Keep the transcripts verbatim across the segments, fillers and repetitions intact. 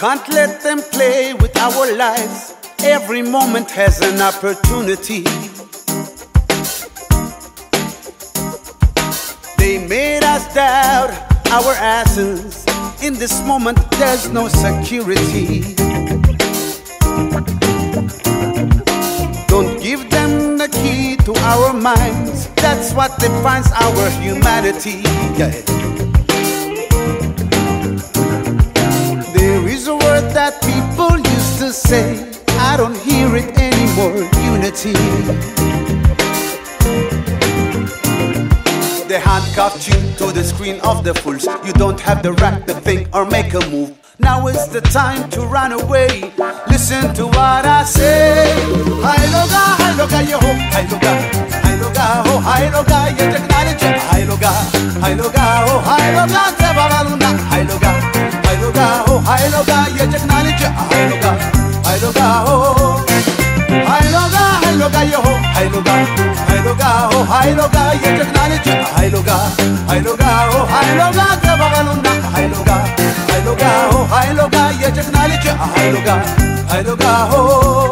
can't let them play with our lives. Every moment has an opportunity. They made us doubt our asses. In this moment there's no security. Don't give them the key to our minds. That's what defines our humanity. Yeah. There is a word that people used to say, I don't hear it anymore, unity. They handcuffed you to the screen of the fools. You don't have the right to think or make a move. Now is the time to run away. Listen to what I say. Hi loga, hi loga, yo ho, hi loga, hi loga, ho, hi loga, ye technology. Hi loga, hi loga, ho, hi loga, te babaluna. Hi loga, hi loga, ho, hi loga, ye technology. Hi loga, hi loga, ho, hi loga, hi loga, yo ho, hi loga, hi loga, ho, hi loga, ye technology. Hi loga, hi loga, ho, hi loga, te babaluna. Hi loga, hi loga, ho, hi loga, ye technology. Hi loga, hi loga, ho.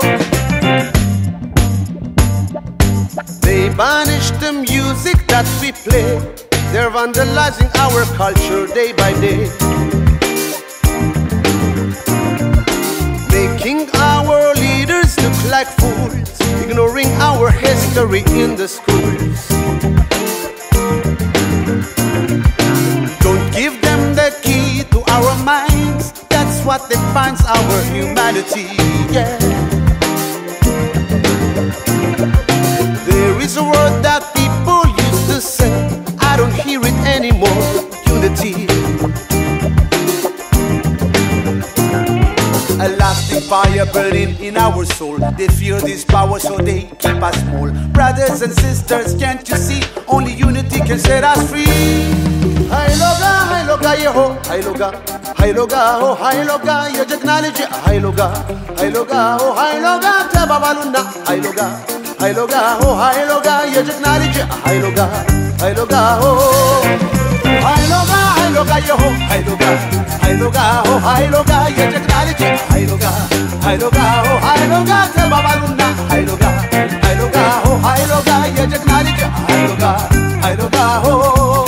They banished the music that we play. They're vandalizing our culture day by day, making our leaders look like fools, ignoring our history in the schools. Don't give them the key to our minds. That's what defines our humanity. Yeah. There is a word that people used to say, I don't hear it anymore, unity. A lasting fire burning in our soul. They fear this power so they keep us small. Brothers and sisters, can't you see? Only unity can set us free. Hi loga, hi loga, ye ho, hi loga, hi loga, ho, hi loga, ye technology. Hi loga, hi loga, ho, hi loga, te babaluna. Hi loga, hi loga, ho, hi loga, ye technology. Hi loga, hi loga, ho, hi loga, hi loga, ye ho, hi loga, hi loga, ho, hi loga, ye technology. Hi loga, hi loga, ho, hi loga, te babaluna. Hi loga, hi loga, ho, hi loga, ye technology. Hi loga, hi loga, ho.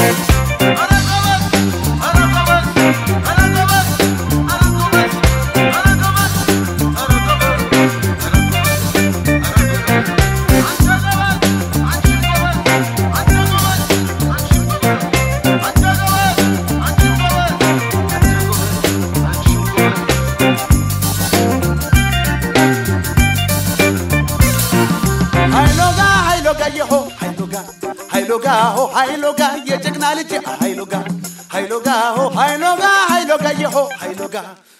Hi loga, ho, hi loga, ye technology. Hi loga, hi loga, ho, hi loga, hi loga, ye ho, hi loga.